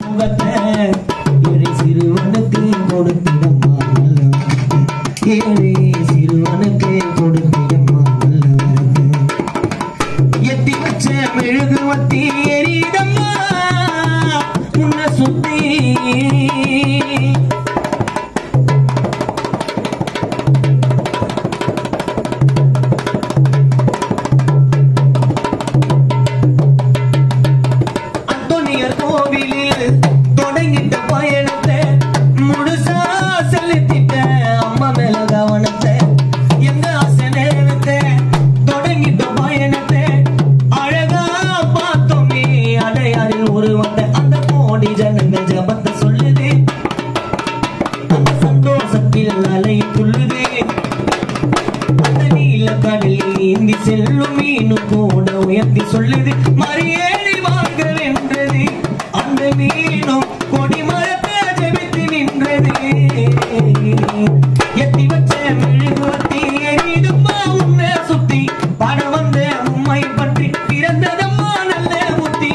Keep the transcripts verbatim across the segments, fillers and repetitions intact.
உமுகத்தை ஏழை சிறுவனுக்கு கொடுத்திடம்மா நல்லவனுக்கு ஏழை சிறுவனுக்கு கொடுத்திடம்மா நல்லவனுக்கு எத்தி வச்ச மெழுகுவத்தி எரியுதம்மா உன்னை சுத்தி கோவிலில் தொடங்கிட்ட பயணத்தை முழுசா செலுத்திட்ட அம்மா மேல கவனத்தை எங்க ஆசை நேரத்தை தொடங்கிட்ட பயணத்தை அழகா பார்த்தோமே அடையாறில் உருவத்தை அந்த கோடி ஜனங்க ஜபத்தை சொல்லுது அந்த சந்தோஷத்தில் அலை துள்ளுது அந்த நீல கடலில் நீந்தி செல்லும் மீனும் கூட உயர்த்தி சொல்லுது மறியேறி வாங்க வென்றது அந்த மீனும் கொடி மரத்தை ஜெபித்து நின்றது எத்தி வச்ச மெழுகுவத்தி எரியுதம்மா உன்னை சுத்தி பட வந்த உம்மை பற்றி பிறந்ததம்மா நல்ல புத்தி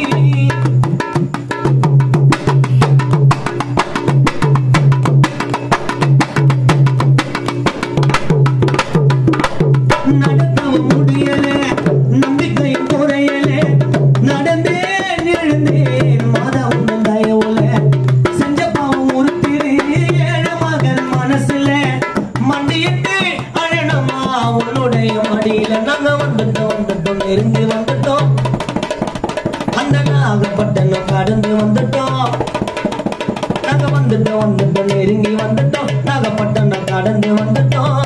நடக்கவும் முடியல நம்பிக்கையும் குறையல நடந்தே எழுந்தேன் மாதா உன் தயவுல செஞ்ச பாவம் ஒரு திரு ஏழ மகன் மனசுல மண்டியிட்டு அழனமா உன்னுடைய மடியில நாங்க வந்துட்டோம் வந்துட்டோம் நெருங்கி வந்துட்டோம் அந்த நாகப்பட்டினம் கடந்து வந்துட்டோம் நாங்க வந்துட்டோம் வந்துட்டோம் நெருங்கி வந்துட்டோம் நாகப்பட்டினம் கடந்து வந்துட்டோம்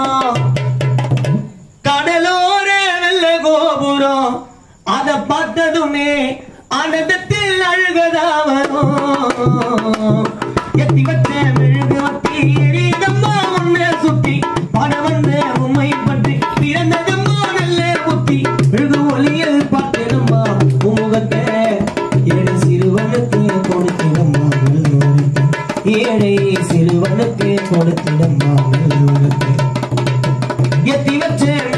கடலோர வெள்ள கோபுரம் அத பார்த்ததுமே ஆனந்தத்தில் அழுகதா வரும் எத்தி வச்ச மெழுகுவத்தி எரியுதம்மா உன்னை சுத்தி பட வந்த உம்மை பற்றி பிறந்ததம்மா நல்ல புத்தி மெழுகு ஒளியில் பார்த்ததம்மா உமுகத்தை ஏழை சிறுவனுக்கு கொடுத்திடம்மா நல்லவனுக்கு ஏழை சிறுவனுக்கு கொடுத்திடம்மா நல்லவனுக்கு எத்தி வச்ச